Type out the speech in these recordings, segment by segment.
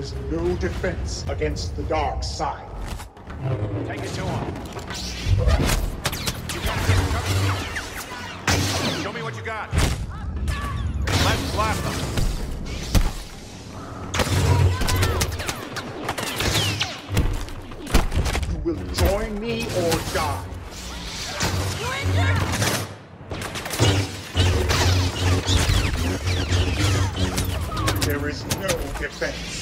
is no defense against the dark side. Take it to him. You got it. Show me what you got. Let's blast them. You will join me or die. You injured? There is no defense.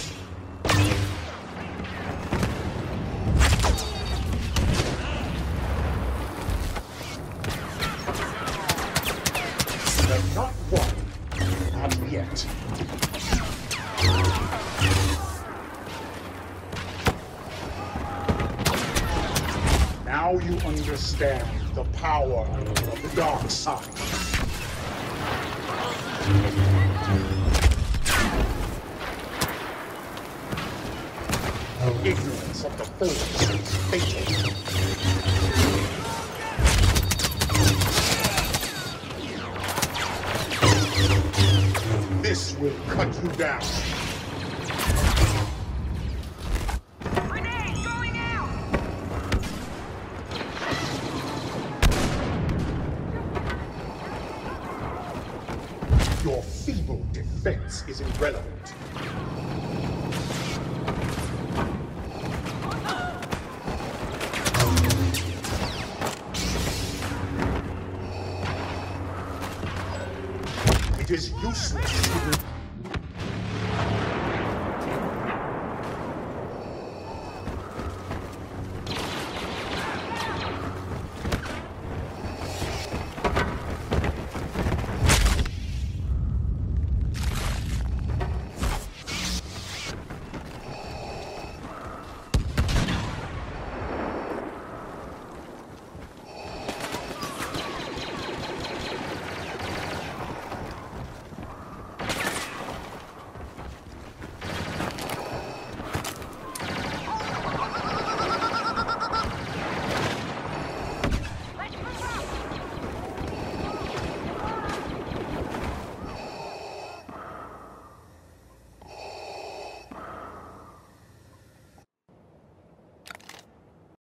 But not one. Not yet. Now you understand the power of the dark side. Ignorance of the force is fatal. This will cut you down. Grenade going out! Your feeble defense is irrelevant. It is useless to